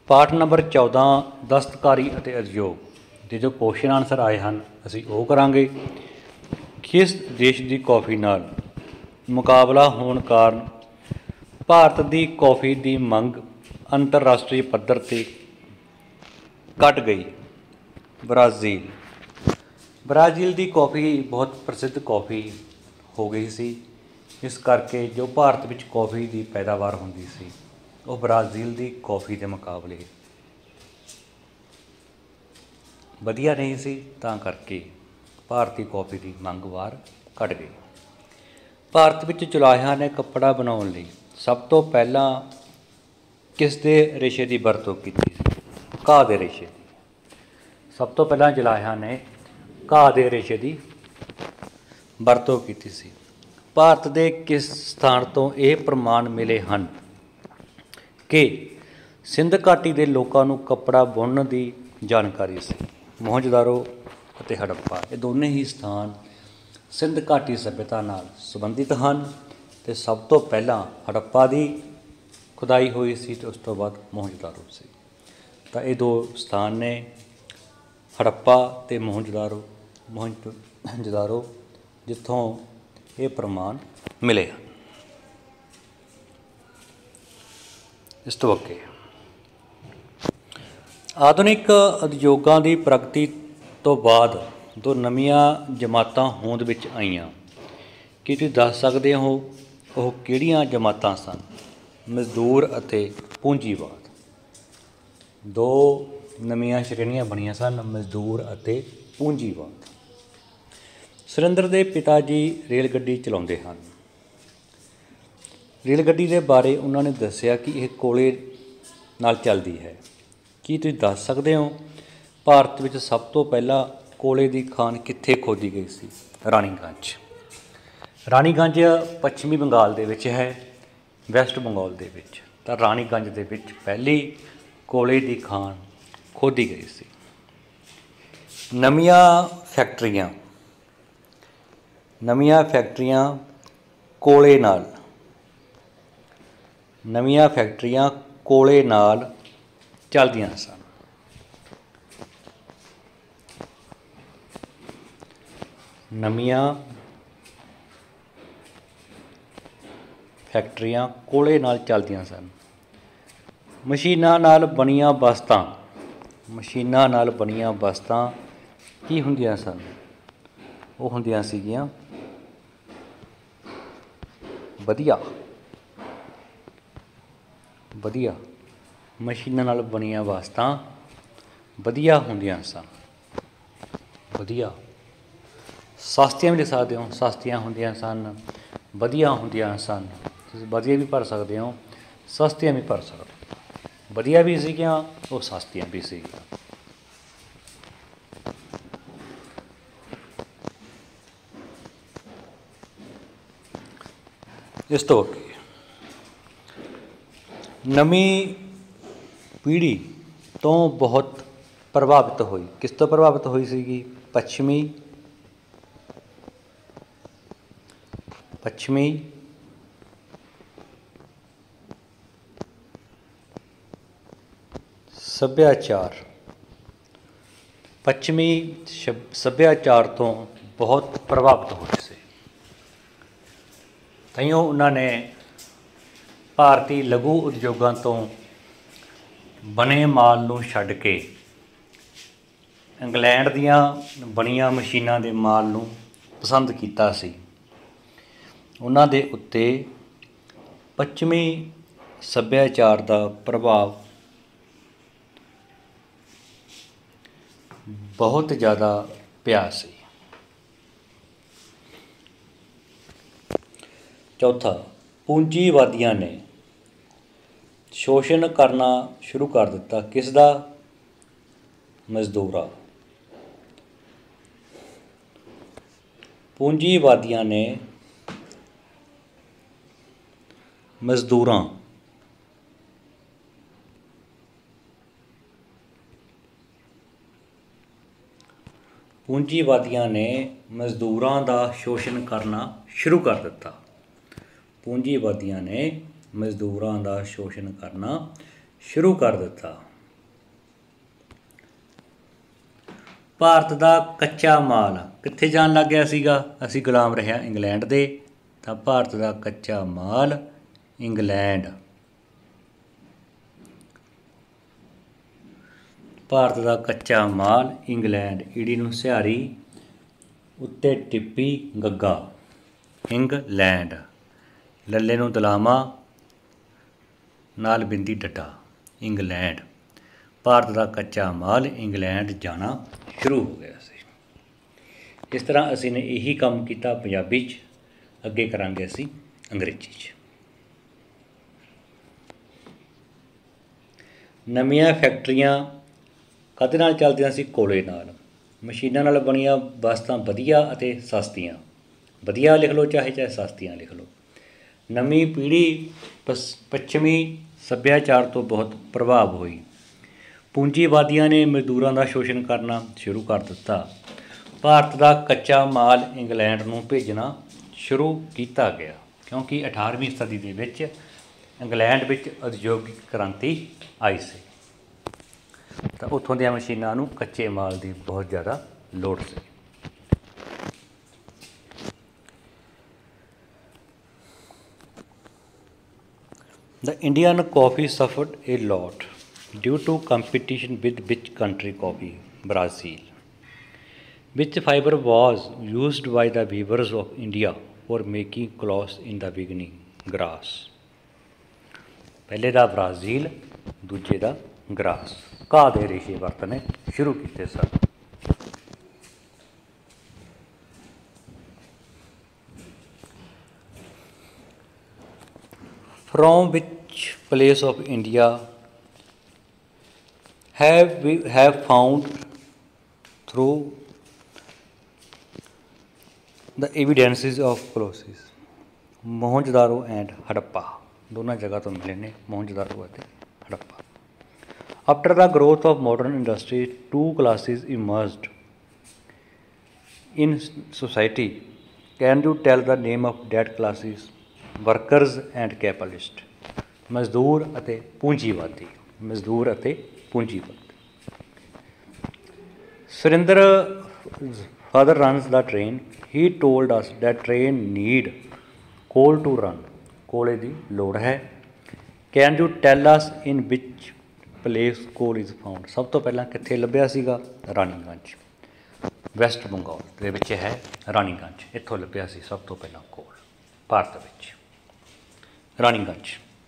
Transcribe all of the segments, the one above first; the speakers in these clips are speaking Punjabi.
पाठ नंबर 14 दस्तकारी ਅਤੇ ਉਦਯੋਗ ਦੇ ਜੋ ਕੁਐਸਚਨ ਆਨਸਰ ਆਏ ਹਨ ਅਸੀਂ ਉਹ ਕਰਾਂਗੇ। ਕਿਸ ਦੇਸ਼ ਦੀ ਕੌਫੀ ਨਾਲ ਮੁਕਾਬਲਾ ਹੋਣ ਕਾਰਨ ਭਾਰਤ ਦੀ ਕੌਫੀ ਦੀ ਮੰਗ ਅੰਤਰਰਾਸ਼ਟਰੀ ਪੱਧਰ 'ਤੇ ਘਟ ਗਈ? ਬ੍ਰਾਜ਼ੀਲ। ਬ੍ਰਾਜ਼ੀਲ ਦੀ ਕੌਫੀ ਬਹੁਤ ਪ੍ਰਸਿੱਧ ਕੌਫੀ ਹੋ ਗਈ ਸੀ, ਇਸ ਕਰਕੇ ਜੋ ਭਾਰਤ ਵਿੱਚ ਕੌਫੀ ਦੀ ਪੈਦਾਵਾਰ ਹੁੰਦੀ ਸੀ ਉਹ ਬ੍ਰਾਜ਼ੀਲ ਦੀ ਕੌਫੀ ਦੇ ਮੁਕਾਬਲੇ ਵਧੀਆ ਨਹੀਂ ਸੀ, ਤਾਂ ਕਰਕੇ ਭਾਰਤੀ ਕੌਫੀ ਦੀ ਮੰਗ ਬਾਹਰ ਘਟ ਗਈ। ਭਾਰਤ ਵਿੱਚ ਚੁਲਾਹਿਆਂ ਨੇ ਕੱਪੜਾ ਬਣਾਉਣ ਲਈ ਸਭ ਤੋਂ ਪਹਿਲਾਂ ਕਿਸ ਦੇ ਰੇਸ਼ੇ ਦੀ ਵਰਤੋਂ ਕੀਤੀ ਸੀ? ਘਾਹ ਦੇ ਰੇਸ਼ੇ ਦੀ। ਸਭ ਤੋਂ ਪਹਿਲਾਂ ਚੁਲਾਹਿਆਂ ਨੇ ਘਾਹ ਦੇ ਰੇਸ਼ੇ ਦੀ ਵਰਤੋਂ ਕੀਤੀ ਸੀ। ਭਾਰਤ ਦੇ ਕਿਸ ਸਥਾਨ ਤੋਂ ਇਹ ਪ੍ਰਮਾਣ ਮਿਲੇ ਹਨ ਕਿ ਸਿੰਧ ਘਾਟੀ ਦੇ ਲੋਕਾਂ ਨੂੰ ਕੱਪੜਾ ਬੁਣਨ ਦੀ ਜਾਣਕਾਰੀ ਸੀ? ਮੋਹਨਜੋਦਾਰੋ ਅਤੇ ਹੜੱਪਾ। ਇਹ ਦੋਨੇ ਹੀ ਸਥਾਨ ਸਿੰਧ ਘਾਟੀ ਸੱਭਿਅਤਾ ਨਾਲ ਸੰਬੰਧਿਤ ਹਨ ਅਤੇ ਸਭ ਤੋਂ ਪਹਿਲਾਂ ਹੜੱਪਾ ਦੀ ਖੁਦਾਈ ਹੋਈ ਸੀ ਅਤੇ ਉਸ ਤੋਂ ਬਾਅਦ ਮੋਹਨਜੋਦਾਰੋ ਸੀ। ਤਾਂ ਇਹ ਦੋ ਸਥਾਨ ਨੇ, ਹੜੱਪਾ ਅਤੇ ਮੋਹਨਜੋਦਾਰੋ, ਜਿੱਥੋਂ ਇਹ ਪ੍ਰਮਾਣ ਮਿਲੇ ਹਨ। ਇਸ ਤੋਂ ਅੱਗੇ ਆਧੁਨਿਕ ਉਦਯੋਗਾਂ ਦੀ ਪ੍ਰਗਤੀ ਤੋਂ ਬਾਅਦ ਦੋ ਨਵੀਆਂ ਜਮਾਤਾਂ ਹੋਂਦ ਵਿੱਚ ਆਈਆਂ। ਕੀ ਤੁਸੀਂ ਦੱਸ ਸਕਦੇ ਹੋ ਉਹ ਕਿਹੜੀਆਂ ਜਮਾਤਾਂ ਸਨ? ਮਜ਼ਦੂਰ ਅਤੇ ਪੂੰਜੀਵਾਦ। ਦੋ ਨਵੀਆਂ ਸ਼੍ਰੇਣੀਆਂ ਬਣੀਆਂ ਸਨ, ਮਜ਼ਦੂਰ ਅਤੇ ਪੂੰਜੀਵਾਦ। ਸੁਰਿੰਦਰ ਦੇ ਪਿਤਾ ਜੀ ਰੇਲ ਗੱਡੀ ਚਲਾਉਂਦੇ ਹਨ। ਰੇਲ ਗੱਡੀ ਦੇ ਬਾਰੇ ਉਹਨਾਂ ਨੇ ਦੱਸਿਆ ਕਿ ਇਹ ਕੋਲੇ ਨਾਲ ਚੱਲਦੀ ਹੈ। ਕੀ ਤੁਸੀਂ ਦੱਸ ਸਕਦੇ ਹੋ ਭਾਰਤ ਵਿੱਚ ਸਭ ਤੋਂ ਪਹਿਲਾਂ ਕੋਲੇ ਦੀ ਖਾਨ ਕਿੱਥੇ ਖੋਦੀ ਗਈ ਸੀ? ਰਾਣੀਗੰਜ। ਰਾਣੀਗੰਜ ਪੱਛਮੀ ਬੰਗਾਲ ਦੇ ਵਿੱਚ ਹੈ, ਵੈਸਟ ਬੰਗਾਲ ਦੇ ਵਿੱਚ। ਤਾਂ ਰਾਣੀਗੰਜ ਦੇ ਵਿੱਚ ਪਹਿਲੀ ਕੋਲੇ ਦੀ ਖਾਨ ਖੋਦੀ ਗਈ ਸੀ। ਨਵੀਆਂ ਫੈਕਟਰੀਆਂ ਕੋਲੇ ਨਾਲ ਚੱਲਦੀਆਂ ਸਨ। ਨਵੀਆਂ ਫੈਕਟਰੀਆਂ ਕੋਲੇ ਨਾਲ ਚੱਲਦੀਆਂ ਸਨ। ਮਸ਼ੀਨਾਂ ਨਾਲ ਬਣੀਆਂ ਵਸਤਾਂ ਕੀ ਹੁੰਦੀਆਂ ਸਨ? ਉਹ ਹੁੰਦੀਆਂ ਸੀਗੀਆਂ ਵਧੀਆ। ਮਸ਼ੀਨਾਂ ਨਾਲ ਬਣੀਆਂ ਵਸਤਾਂ ਵਧੀਆ ਹੁੰਦੀਆਂ ਸਨ। ਸਸਤੀਆਂ ਵੀ ਲਿਖ ਸਕਦੇ ਹੋ, ਸਸਤੀਆਂ ਹੁੰਦੀਆਂ ਸਨ, ਵਧੀਆ ਹੁੰਦੀਆਂ ਸਨ। ਤੁਸੀਂ ਵਧੀਆ ਵੀ ਭਰ ਸਕਦੇ ਹੋ, ਸਸਤੀਆਂ ਵੀ ਭਰ ਸਕਦੇ ਹੋ। ਵਧੀਆ ਵੀ ਸੀਗੀਆਂ, ਉਹ ਸਸਤੀਆਂ ਵੀ ਸੀਗੀਆਂ। ਇਸ ਤੋਂ ਅੱਗੇ ਨਵੀਂ ਪੀੜ੍ਹੀ ਤੋਂ ਬਹੁਤ ਪ੍ਰਭਾਵਿਤ ਹੋਈ। ਕਿਸ ਤੋਂ ਪ੍ਰਭਾਵਿਤ ਹੋਈ ਸੀਗੀ? ਪੱਛਮੀ ਸੱਭਿਆਚਾਰ ਤੋਂ ਬਹੁਤ ਪ੍ਰਭਾਵਿਤ ਹੋਏ ਸੀ। ਤਾਂਹੀਓ ਉਹਨਾਂ ਨੇ ਭਾਰਤੀ ਲਘੂ ਉਦਯੋਗਾਂ ਤੋਂ ਬਣੇ ਮਾਲ ਨੂੰ ਛੱਡ ਕੇ ਇੰਗਲੈਂਡ ਦੀਆਂ ਬਣੀਆਂ ਮਸ਼ੀਨਾਂ ਦੇ ਮਾਲ ਨੂੰ ਪਸੰਦ ਕੀਤਾ ਸੀ। ਉਹਨਾਂ ਦੇ ਉੱਤੇ ਪੱਛਮੀ ਸੱਭਿਆਚਾਰ ਦਾ ਪ੍ਰਭਾਵ ਬਹੁਤ ਜ਼ਿਆਦਾ ਪਿਆ ਸੀ। ਚੌਥਾ, ਪੂੰਜੀਵਾਦੀਆਂ ਨੇ ਸ਼ੋਸ਼ਣ ਕਰਨਾ ਸ਼ੁਰੂ ਕਰ ਦਿੱਤਾ। ਕਿਸ ਦਾ? ਮਜ਼ਦੂਰਾਂ। ਪੂੰਜੀਵਾਦੀਆਂ ਨੇ ਮਜ਼ਦੂਰਾਂ ਦਾ ਸ਼ੋਸ਼ਣ ਕਰਨਾ ਸ਼ੁਰੂ ਕਰ ਦਿੱਤਾ। ਪੂੰਜੀਵਾਦੀਆਂ ਨੇ ਮਜ਼ਦੂਰਾਂ ਦਾ ਸ਼ੋਸ਼ਣ ਕਰਨਾ ਸ਼ੁਰੂ ਕਰ ਦਿੱਤਾ। ਭਾਰਤ ਦਾ ਕੱਚਾ ਮਾਲ ਕਿੱਥੇ ਜਾਣ ਲੱਗ ਗਿਆ ਸੀਗਾ? ਅਸੀਂ ਗੁਲਾਮ ਰਿਹਾ ਇੰਗਲੈਂਡ ਦੇ, ਤਾਂ ਭਾਰਤ ਦਾ ਕੱਚਾ ਮਾਲ ਇੰਗਲੈਂਡ, ਭਾਰਤ ਦਾ ਕੱਚਾ ਮਾਲ ਇੰਗਲੈਂਡ, ਈੜੀ ਨੂੰ ਸਿਹਾਰੀ ਉੱਤੇ ਟਿੱਪੀ ਗੱਗਾ, ਇੰਗਲੈਂਡ, ਲੱਲੇ ਨੂੰ ਦਲਾਮਾ ਨਾਲ ਬਿੰਦੀ ਡੱਡਾ, ਇੰਗਲੈਂਡ। ਭਾਰਤ ਦਾ ਕੱਚਾ ਮਾਲ ਇੰਗਲੈਂਡ ਜਾਣਾ ਸ਼ੁਰੂ ਹੋ ਗਿਆ ਸੀ। ਇਸ ਤਰ੍ਹਾਂ ਅਸੀਂ ਨੇ ਇਹੀ ਕੰਮ ਕੀਤਾ ਪੰਜਾਬੀ 'ਚ, ਅੱਗੇ ਕਰਾਂਗੇ ਅਸੀਂ ਅੰਗਰੇਜ਼ੀ 'ਚ। ਨਵੀਆਂ ਫੈਕਟਰੀਆਂ ਕਾਹਦੇ ਨਾਲ ਚੱਲਦੀਆਂ ਸੀ? ਕੋਲੇ ਨਾਲ। ਮਸ਼ੀਨਾਂ ਨਾਲ ਬਣੀਆਂ ਵਸਤਾਂ ਵਧੀਆ ਅਤੇ ਸਸਤੀਆਂ, ਵਧੀਆ ਲਿਖ ਲਓ ਚਾਹੇ ਸਸਤੀਆਂ ਲਿਖ ਲਓ। ਨਵੀਂ ਪੀੜ੍ਹੀ ਪੱਛਮੀ ਸੱਭਿਆਚਾਰ ਤੋਂ ਬਹੁਤ ਪ੍ਰਭਾਵ ਹੋਈ। ਪੂੰਜੀਵਾਦੀਆਂ ਨੇ ਮਜ਼ਦੂਰਾਂ ਦਾ ਸ਼ੋਸ਼ਣ ਕਰਨਾ ਸ਼ੁਰੂ ਕਰ ਦਿੱਤਾ। ਭਾਰਤ ਦਾ ਕੱਚਾ ਮਾਲ ਇੰਗਲੈਂਡ ਨੂੰ ਭੇਜਣਾ ਸ਼ੁਰੂ ਕੀਤਾ ਗਿਆ, ਕਿਉਂਕਿ 18ਵੀਂ ਸਦੀ ਦੇ ਵਿੱਚ ਇੰਗਲੈਂਡ ਵਿੱਚ ਉਦਯੋਗਿਕ ਕ੍ਰਾਂਤੀ ਆਈ ਸੀ, ਤਾਂ ਉੱਥੋਂ ਦੀਆਂ ਮਸ਼ੀਨਾਂ ਨੂੰ ਕੱਚੇ ਮਾਲ ਦੀ ਬਹੁਤ ਜ਼ਿਆਦਾ ਲੋੜ ਸੀ। The Indian coffee suffered a lot due to competition with which country coffee? Brazil. Which fiber was used by the weavers of India for making cloths in the beginning? Grass. ਪਹਿਲੇ ਦਾ ਬ੍ਰਾਜ਼ੀਲ, ਦੂਜੇ ਦਾ ਗਰਾਸ, ਘਾਹ ਦੇ ਰੇਸ਼ੇ ਵਰਤਣੇ ਸ਼ੁਰੂ ਕੀਤੇ ਸਨ। From which place of India have found through the evidences of Colossus? Mohenjo-daro and Harappa, ਦੋਨਾਂ ਜਗ੍ਹਾ ਤੋਂ ਮਿਲੇ ਨੇ, ਮੋਹਨਜੋਦਾਰੋ ਅਤੇ Harappa. After the growth of modern industry, two classes emerged in society. Can you tell the name of that classes? Workers and capitalist, ਮਜ਼ਦੂਰ ਅਤੇ ਪੂੰਜੀਵਾਦੀ, ਮਜ਼ਦੂਰ ਅਤੇ ਪੂੰਜੀਵਾਦੀ। Surinder father runs the train. He told us that train need coal to run. ਕੋਲੇ ਦੀ ਲੋੜ ਹੈ। Can you tell us in which place coal is found? ਸਭ ਤੋਂ ਪਹਿਲਾਂ ਕਿੱਥੇ ਲੱਭਿਆ ਸੀਗਾ? ਰਾਣੀਗੰਜ, ਵੈਸਟ ਬੰਗਾਲ ਦੇ ਵਿੱਚ ਹੈ ਰਾਣੀਗੰਜ, ਇੱਥੋਂ ਲੱਭਿਆ ਸੀ ਸਭ ਤੋਂ ਪਹਿਲਾਂ ਕੋਲ ਭਾਰਤ ਵਿੱਚ, ਰਾਣੀਗੰਜ।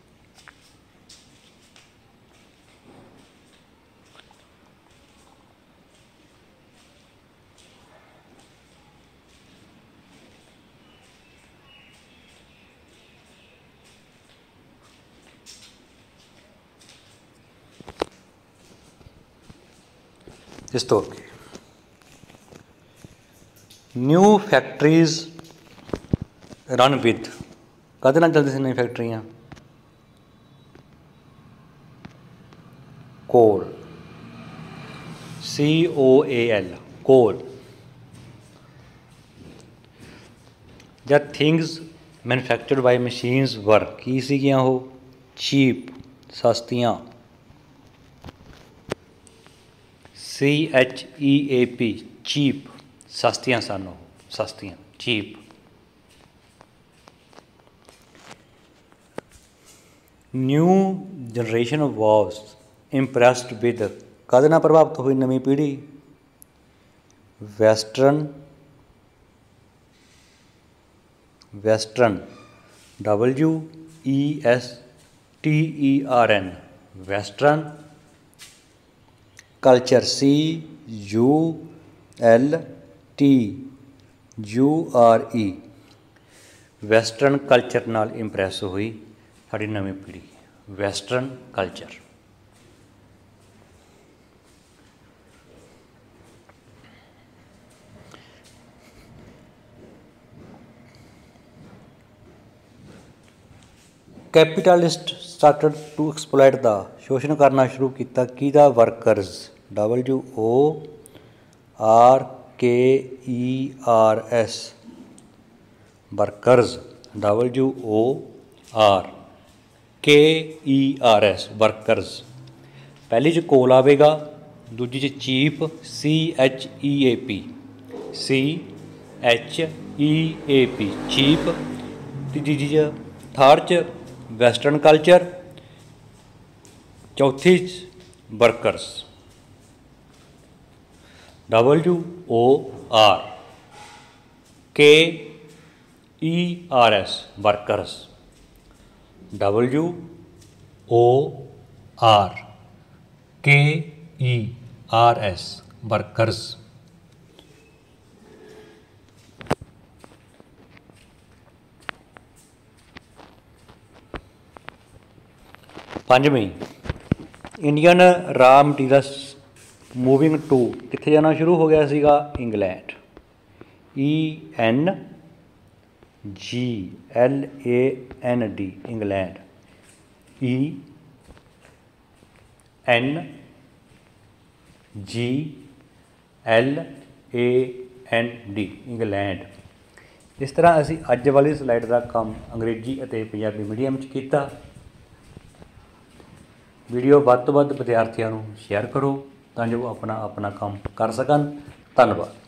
ਇਸ ਤੋਂ ਅੱਗੇ ਨਿਊ ਫੈਕਟਰੀਜ਼ ਰਨ ਵਿਦ, ਕਾਹਦੇ ਨਾਲ ਚੱਲਦੀਆਂ ਸੀ ਨਵੀਆਂ ਫੈਕਟਰੀਆਂ? ਕੋਲ, COAL, ਕੋਲ। ਜਦ ਥਿੰਗਸ ਮੈਨੂਫੈਕਚਰਡ ਬਾਈ ਮਸ਼ੀਨਸ ਵਰ, ਕੀ ਸੀਗੀਆਂ ਉਹ? ਚੀਪ, ਸਸਤੀਆਂ, CHEAP, ਚੀਪ, ਸਸਤੀਆਂ ਸਨ ਉਹ, ਸਸਤੀਆਂ, cheap. New generation was impressed with, ਕਾਹਦੇ ਨਾਲ ਪ੍ਰਭਾਵਿਤ ਹੋਈ ਨਵੀਂ ਪੀੜ੍ਹੀ? Western, western, WESTERN, western culture, CULTURE, western culture ਨਾਲ ਇੰਪਰੈਸ ਹੋਈ ਸਾਡੀ ਨਵੀਂ ਪੀੜ੍ਹੀ, western culture. Capitalist started to exploit ਦਾ, ਸ਼ੋਸ਼ਣ ਕਰਨਾ ਸ਼ੁਰੂ ਕੀਤਾ ਕਿਹਦਾ? Workers, WORKERS, workers, WORKERS, workers. ਪਹਿਲੀ 'ਚ ਕੋਲ ਆਵੇਗਾ, दूजी च चीप CHEAP CHEAP चीप। तीजी च थर्ड च वैसटर्न कल्चर। चौथी च workers WORKERS workers WORKERS workers. पंजवीं Indian raw materials moving to कित्थे जाना शुरू हो गया सीगा England ENGLAND England ENGLAND England. इस तरह असी अज वाली स्लाइड का काम अंग्रेजी और पंजाबी मीडियम च कीता। वीडियो वध तो वध विद्यार्थियों को शेयर करो तां जो अपना अपना काम कर सकन। धन्यवाद।